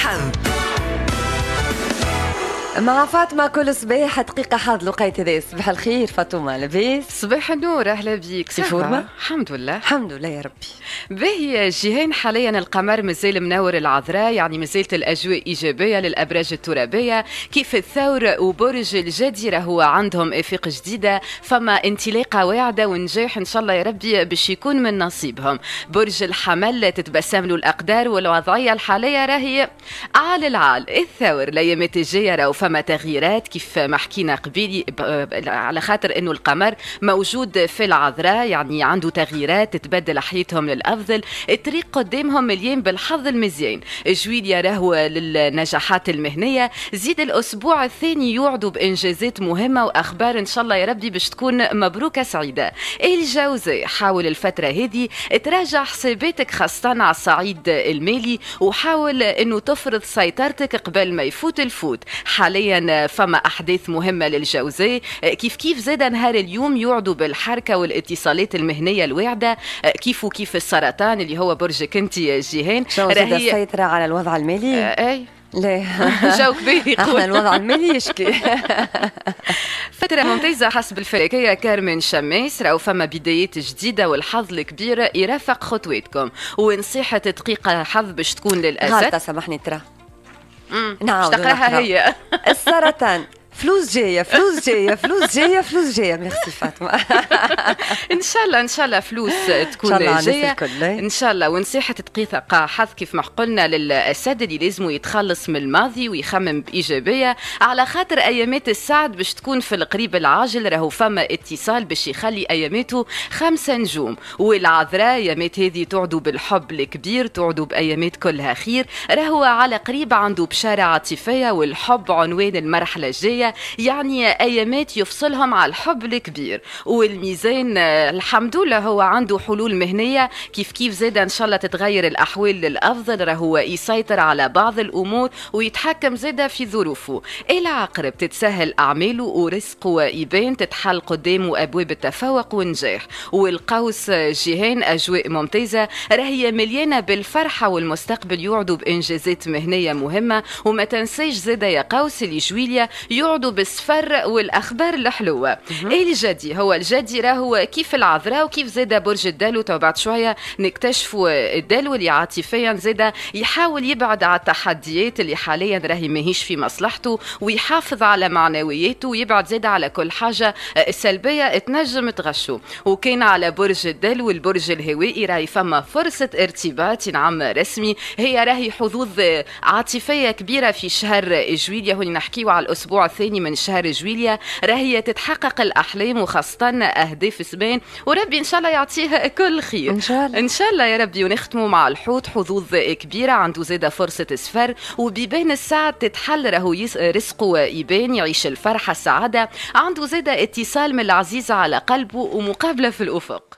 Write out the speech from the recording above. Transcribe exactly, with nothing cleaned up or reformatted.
الحظ مع فاطمة كل صباح دقيقة حظ. لقيت هذا صباح الخير فاطمة، لاباس؟ صباح النور، أهلا بيك. في فورمة؟ الحمد لله الحمد لله يا ربي. باهي جيهان، حاليا القمر مازال منور العذراء، يعني مازالت الأجواء إيجابية للأبراج الترابية كيف الثور وبرج الجدي، راهو عندهم إفاق جديدة، فما انطلاقة واعدة ونجاح إن شاء الله يا ربي باش يكون من نصيبهم. برج الحمل تتبسم له الأقدار والوضعية الحالية راهي عال العال. الثور الأيامات الجاية راهو فما تغييرات كيف ما حكينا قبيلي، على خاطر انه القمر موجود في العذراء، يعني عنده تغييرات تتبدل حياتهم للافضل. الطريق قدامهم مليان بالحظ المزيان. جويليا راهو للنجاحات المهنيه. زيد الاسبوع الثاني يوعدوا بانجازات مهمه واخبار ان شاء الله يا ربي باش تكون مبروكه سعيده. الجوزاء حاول الفتره هذه تراجع حساباتك خاصه على الصعيد المالي، وحاول انه تفرض سيطرتك قبل ما يفوت الفوت. حاليا فما أحداث مهمة للجوزاء، كيف كيف زاد نهار اليوم يوعدوا بالحركة والاتصالات المهنية الواعدة، كيف وكيف السرطان اللي هو برجك انت جيهان. شو زاد السيطرة على الوضع المالي؟ آه اي لا جاوك بيه احنا الوضع المالي يشكي. فترة ممتازة حسب الفلكية كارمن شماس، راهو فما بدايات جديدة والحظ الكبير يرافق خطواتكم، ونصيحة دقيقة حظ باش تكون للأسف. غلطة سامحني ترى. نعم تقراها هي. السرطان فلوس جايه فلوس جايه فلوس جايه فلوس جايه. ميرسي فاطمه. ان شاء الله ان شاء الله فلوس تكون جايه ان شاء الله. ونصيحه دقيقه حظ كيف ما قلنا للاسد اللي لازم يتخلص من الماضي ويخمم بايجابيه، على خاطر ايامات السعد باش تكون في القريب العاجل. راهو فما اتصال باش يخلي اياماته خمسه نجوم. والعذراء ايامات هذه تعدوا بالحب الكبير، تعدوا بايامات كلها خير. راهو على قريب عنده بشاره عاطفيه، والحب عنوان المرحله الجايه، يعني ايامات يفصلهم على الحب الكبير. والميزان الحمد لله هو عنده حلول مهنيه، كيف كيف زاد ان شاء الله تتغير الاحوال للافضل. راهو يسيطر على بعض الامور ويتحكم زاد في ظروفه. العقرب تتسهل اعماله ورزقه يبان، تتحل قدامه ابواب التفوق والنجاح. والقوس جيهان اجواء ممتازه، راهي مليانه بالفرحه والمستقبل يوعدوا بانجازات مهنيه مهمه. وما تنسيش زاد يا قوس اللي جويليا يوعدوا بالسفر والاخبار الحلوه. الجدي هو الجدي راهو كيف العذراء وكيف زاد برج الدلو. تو بعد شويه نكتشفوا الدلو اللي عاطفيا زاد يحاول يبعد على التحديات اللي حاليا راهي ماهيش في مصلحته، ويحافظ على معنوياته، ويبعد زاد على كل حاجه سلبيه تنجم تغشو. وكان على برج الدلو والبرج الهوائي راهي فما فرصه ارتباط نعم رسمي. هي راهي حظوظ عاطفيه كبيره في شهر جويليا، هوني نحكيو على الاسبوع الثاني من شهر جويليا. راهي تتحقق الاحلام وخاصه اهداف سبان، وربي ان شاء الله يعطيها كل خير ان شاء الله ان شاء الله يا ربي. ونختموا مع الحوت، حظوظ كبيره، عنده زاده فرصه سفر وبيبان السعد تتحل. راهو رزقه يبان، يعيش الفرحه السعاده، عنده زاده اتصال من العزيز على قلبه ومقابله في الافق.